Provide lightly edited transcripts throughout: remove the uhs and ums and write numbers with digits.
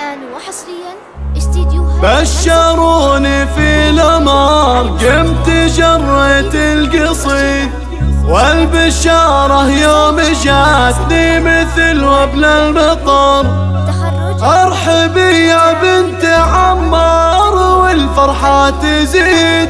الآن وحصريا استديوهات بشروني في الأمار قمت جريت القصيد، والبشارة يوم جاتني مثل وبل المطر. ارحبي يا بنت عمار والفرحة تزيد،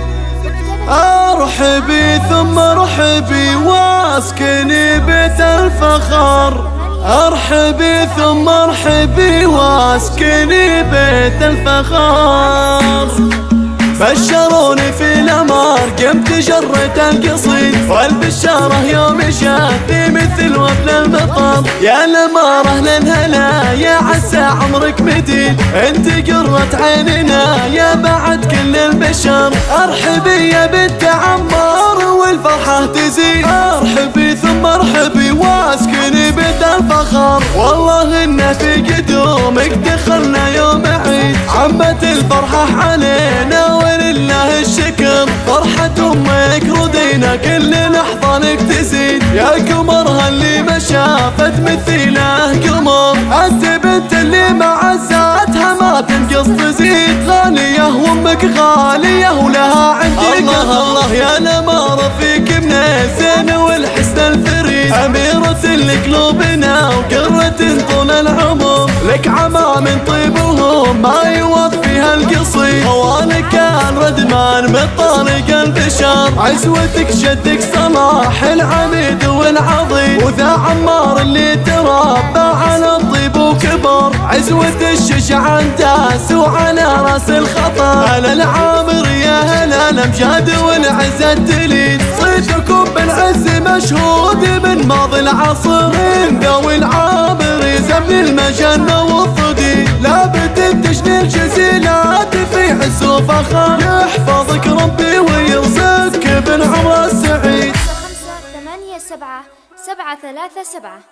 ارحبي ثم ارحبي واسكني بيت الفخر. ارحبي ثم ارحبي واسكني بيت الفخر. بشروني في الأمار قمت جريت القصيد، والبشارة يوم جاتني مثل وبل المطر. يا الأمارة للهلا يا عسى عمرك مديد، انت قرة عيننا يا بعد كل البشر. ارحبي يا بنت عمار والفرحة تزيد، ارحبي ثم ارحبي واسكني بيت الفخر. والله إن في قدومك دخلنا يوم عيد، عمت الفرحة علينا ولله الشكر. فرحة أمك ردينا كل لحظة لك تزيد، يا قمرها اللي ما شافت مثيله قمر. أنت بنت اللي معزاتها ما تنقص تزيد، غالية وأمك غالية ولها عندي الله الله. يا الأمارة فيك من الزين والحسن الفريد، أميرة لقلوبنا وقرة طول العمر. لك عمام طيبهم ما يوفيها القصيد، خوالك الردمان من طارق البشر. عزوتك جدك صلاح العميد والعظيم، وذا عمار اللي تربى على الطيب وكبر. عزوة الشجع انداس وعلى راس الخطر، هلا العامر يا هلا الامجاد والعزة تليد. صيتكم بالعز مشهود من ماضي العصرين، ذوي العامر زمن المجنة والصديد. لابد التجنيل جزيلات في عز وفخر، يحفظك ربي ويرزقك بالعمر السعيد. 5 8 7 7 3 7.